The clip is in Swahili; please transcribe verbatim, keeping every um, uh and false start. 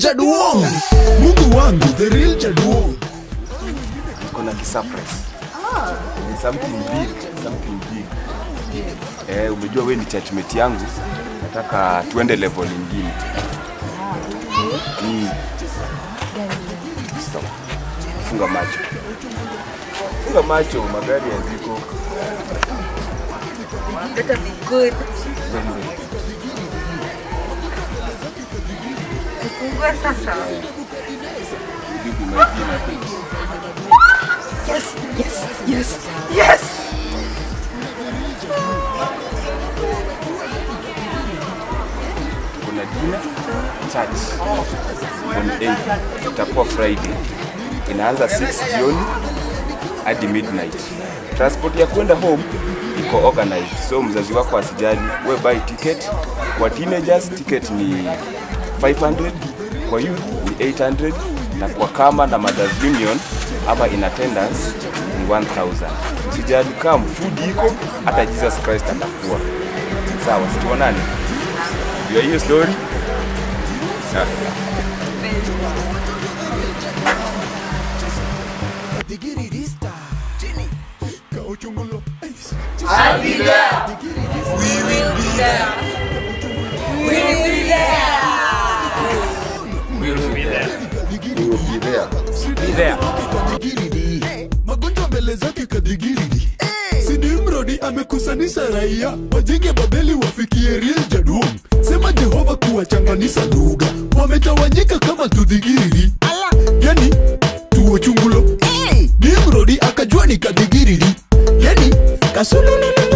Jaduong. Mungu wangu, the real Jaduong. Kuna kisurprise. Ah. Something big, something big. Eh, umejua wewe ni churchmate yangu. Nataka tuende level nyingine. Mm. Stop. Funga macho. Funga macho, magari yaziko. Better be good. Fungue sasa. Yes, yes, yes, yes. Kuna dinner church on eight. Itakuwa Friday. Inaanza six jioni hadi midnight. Transport ya kwenda home iko organized. So mzazi wako asijali, we buy ticket. Kwa teenagers ticket ni five hundred, kwa youth ni eight hundred, na kwa kama na Mothers Union ama in attendance ni one thousand. Usijali kama food iko, hata Jesus Christ atakuwa. Sawa, situonane. Ndio hiyo story. Yeah. I'll be there. We will be there. We will be there. We will be there. We will be there. Be there. Magonjwa mbele zake kadigiridi. Sidi Mrodi amekusanisha raia, wajenge Babeli wafikie real Jaduong. Sema Jehova kuwachanganisha lugha, wametawanyika kama tudigiridi. Yani tuo chungulo. Nimrodi akajua ni kadigiridi. Yani kasululu.